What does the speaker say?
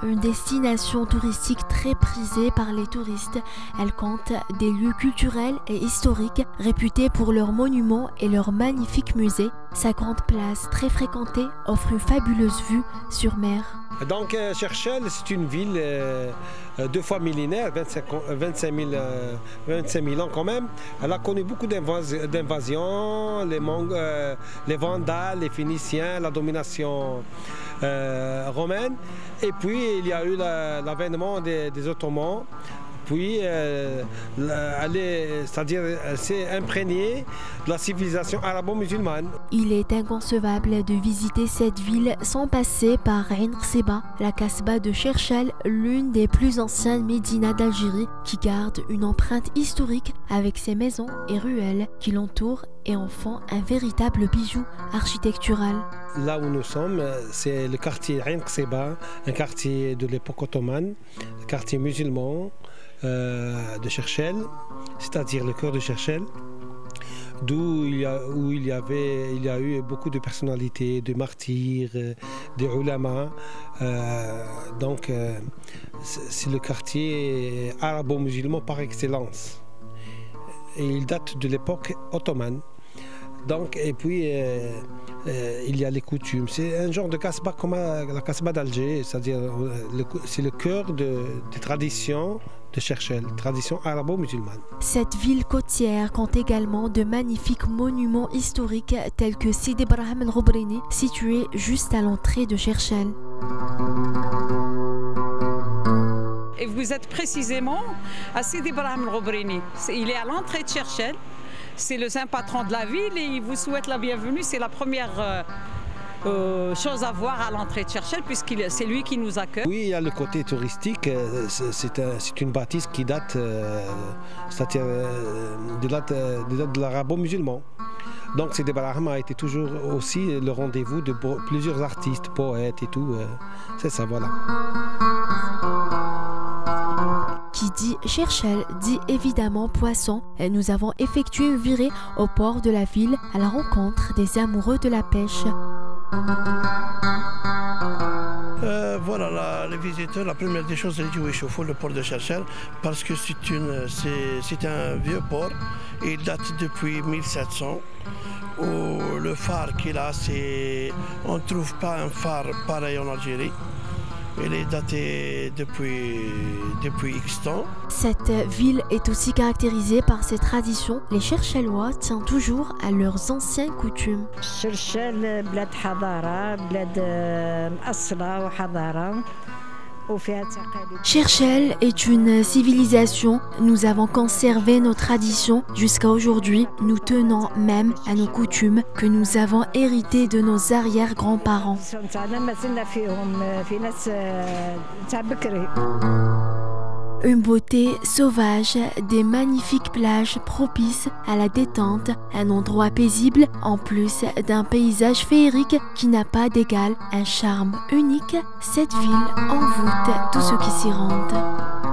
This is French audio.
une destination touristique très prisée par les touristes. Elle compte des lieux culturels et historiques réputés pour leurs monuments et leurs magnifiques musées. Sa grande place, très fréquentée, offre une fabuleuse vue sur mer. Donc Cherchell, c'est une ville 2 fois millénaire, 25 000 ans quand même. Elle a connu beaucoup d'invasions, les Vandales, les Phéniciens, la domination romaine. Et puis il y a eu l'avènement des Ottomans. Puis elle s'est imprégnée de la civilisation arabo-musulmane. Il est inconcevable de visiter cette ville sans passer par Ain Qseba, la Kasbah de Cherchell, l'une des plus anciennes médinas d'Algérie, qui garde une empreinte historique avec ses maisons et ruelles qui l'entourent et en font un véritable bijou architectural. Là où nous sommes, c'est le quartier Ain Qseba, un quartier de l'époque ottomane, un quartier musulman de Cherchell, c'est-à-dire le cœur de Cherchell, d'où il y a eu beaucoup de personnalités, de martyrs, des ulama. Donc c'est le quartier arabo-musulman par excellence. Et il date de l'époque ottomane. Donc, et puis il y a les coutumes. C'est un genre de kasbah comme la kasbah d'Alger, c'est-à-dire c'est le cœur des traditions de Cherchell, tradition arabo-musulmane. Cette ville côtière compte également de magnifiques monuments historiques tels que Sidi Ibrahim el-Roubrini, situé juste à l'entrée de Cherchell. Et vous êtes précisément à Sidi Ibrahim el-Roubrini. Il est à l'entrée de Cherchell. C'est le saint patron de la ville et il vous souhaite la bienvenue. C'est la première chose à voir à l'entrée de Cherchell puisque c'est lui qui nous accueille. Oui, il y a le côté touristique. C'est une bâtisse qui date, c'est-à-dire de l'arabo-musulman. Donc Sidi Ibrahim a été toujours aussi le rendez-vous de plusieurs artistes, poètes et tout. C'est ça, voilà. Qui dit Cherchell dit évidemment poisson. Et nous avons effectué une virée au port de la ville à la rencontre des amoureux de la pêche. Voilà, les visiteurs, la première des choses, c'est du Wichoufou, le port de Cherchell, parce que c'est un vieux port, il date depuis 1700. Où le phare qu'il a, on ne trouve pas un phare pareil en Algérie. Il est daté depuis X temps. Cette ville est aussi caractérisée par ses traditions. Les Cherchellois tiennent toujours à leurs anciennes coutumes. Cherchell, bled hadara, bled asla ou hadara. Cherchell est une civilisation. Nous avons conservé nos traditions jusqu'à aujourd'hui. Nous tenons même à nos coutumes que nous avons héritées de nos arrière-grands-parents. Une beauté sauvage, des magnifiques plages propices à la détente, un endroit paisible en plus d'un paysage féerique qui n'a pas d'égal, un charme unique. Cette ville envoûte tous ceux qui s'y rendent.